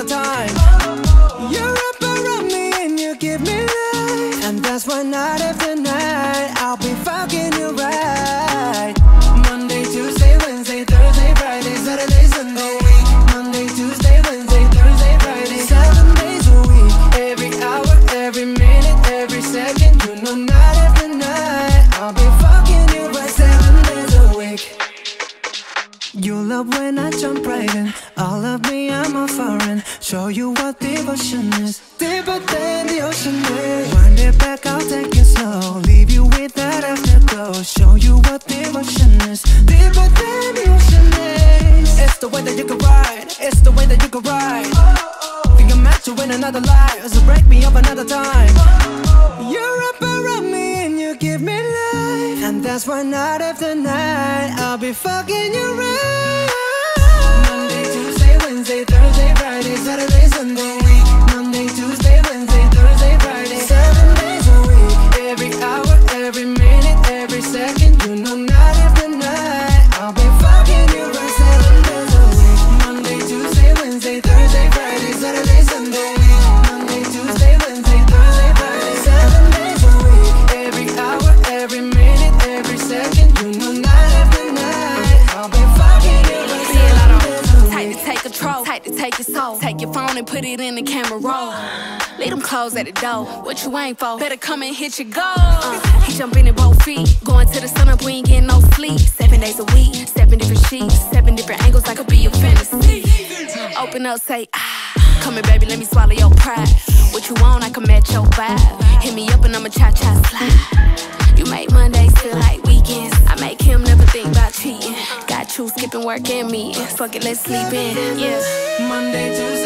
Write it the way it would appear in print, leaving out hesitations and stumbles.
another time. You're up around me and you give me life, and that's why night after night I'll be fucking you right. Monday, Tuesday, Wednesday, Thursday, Friday, Saturday, Sunday. Monday, Tuesday, Wednesday, Thursday, Friday, 7 days a week. Every hour, every minute, every second. You know night after night I'll be fucking you right 7 days a week. You love when I jump right in. All of me, I'm a foreign. Show you what devotion is. Deeper than the ocean is. Wind it back, I'll take it slow. Leave you with that afterglow. Show you what devotion is. Deeper than the ocean is. It's the way that you can ride. It's the way that you can ride. Think I'm meant to win another life, so break me up another time. You're up around me and you give me life, and that's why night after night I'll be fucking you right. Monday, Tuesday, Wednesday, Thursday, Friday, Saturday, Sunday. Monday, Tuesday, Wednesday, Thursday, Friday, 7 days a week. Every hour, every minute, every second. You know night after night I'll be fucking you right 7 days a week. Monday, Tuesday, Wednesday, Thursday, Friday, Saturday, Sunday. Monday, Tuesday, Wednesday, Thursday, Friday, 7 days a week. Every hour, every minute, every second. You know night after night I'll be fucking you right 7 days a week. Tight to take control, tight to take your soul. Take your phone and put it in the camera roll. Leave them clothes at the door. What you ain't for? Better come and hit your goal. He jumping in both feet. Going to the sun up, we ain't getting no sleep. 7 days a week, 7 different sheets, 7 different angles, I could be your fantasy. Open up, say ah. Come here, baby, let me swallow your pride. What you want, I can match your vibe. Hit me up and I'ma cha-cha slide. You make Mondays feel like weekends. I make him never think about cheating. Got you skipping work and meetings. Fuck it, let's sleep in. Yeah. Monday, Tuesday,